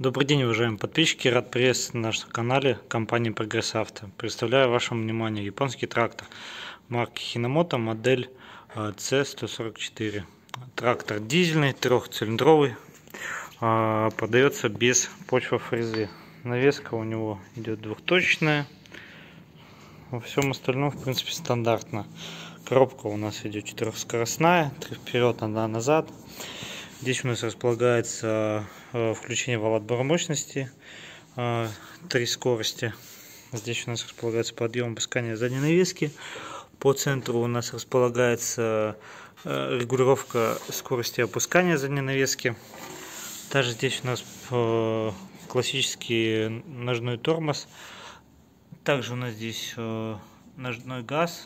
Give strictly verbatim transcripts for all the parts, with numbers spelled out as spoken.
Добрый день, уважаемые подписчики! Рад приветствовать на нашем канале компании Прогресс Авто. Представляю вашему вниманию японский трактор марки Хиномото, модель С сто сорок четыре. Трактор дизельный, трехцилиндровый, продается без почвофрезы. Навеска у него идет двухточечная. Во всем остальном, в принципе, стандартно. Коробка у нас идет четырехскоростная, три вперед, одна назад. Здесь у нас располагается включение вала отбора мощности, три скорости. Здесь у нас располагается подъем опускания задней навески. По центру у нас располагается регулировка скорости опускания задней навески. Также здесь у нас классический ножной тормоз. Также у нас здесь ножной газ,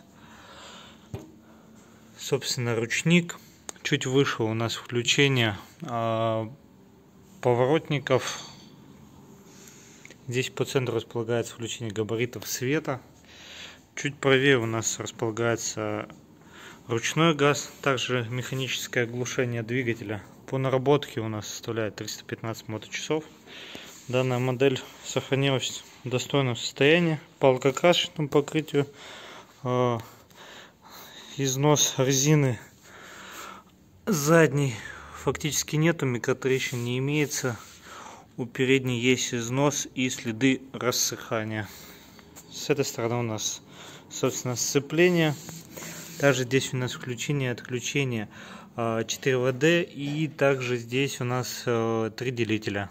собственно, ручник. Чуть выше у нас включение э, поворотников. Здесь по центру располагается включение габаритов света. Чуть правее у нас располагается ручной газ, также механическое оглушение двигателя. По наработке у нас составляет триста пятнадцать моточасов. Данная модель сохранилась в достойном состоянии по лакокрасочному покрытию. Э, износ резины задней фактически нету, микротрещин не имеется. У передней есть износ и следы рассыхания. С этой стороны у нас, собственно, сцепление. Также здесь у нас включение и отключение четыре вэ дэ, и также здесь у нас три делителя.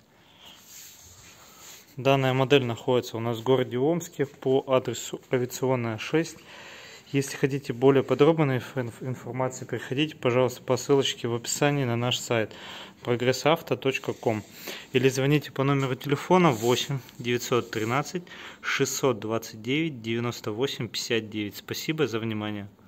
Данная модель находится у нас в городе Омске по адресу Авиационная шесть. Если хотите более подробной информации, приходите, пожалуйста, по ссылочке в описании на наш сайт прогресс авто точка ком или звоните по номеру телефона восемь девятьсот тринадцать шестьсот двадцать девять девяносто восемь пятьдесят девять. Спасибо за внимание.